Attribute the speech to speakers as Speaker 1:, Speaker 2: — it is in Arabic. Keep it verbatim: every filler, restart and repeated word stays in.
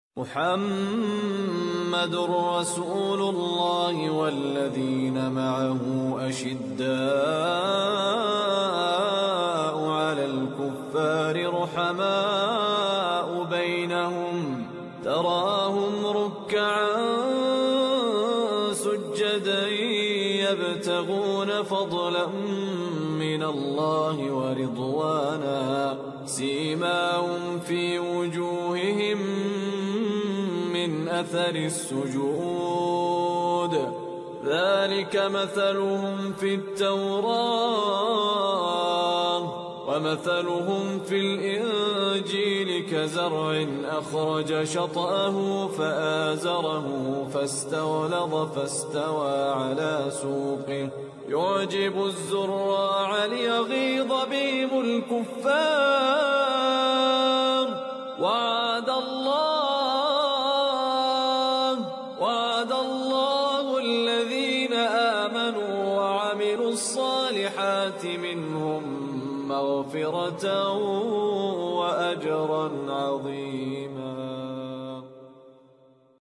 Speaker 1: محمد رسول الله والذين معه أشداء على الكفار رحماء بينهم تراهم ركعا سجدا يبتغون فضلا من الله ورضوانا سيماهم في وجوههم من أثر السجود ذلك مثلهم في التوراة ومثلهم في الإنجيل كزرع أخرج شطأه فآزره فاستغلظ فاستوى على سوقه يعجب الزراع ليغيظ بهم الكفار وعد الله وعد الله الذين آمنوا وعملوا الصالحات منهم مغفرة وأجرا عظيما.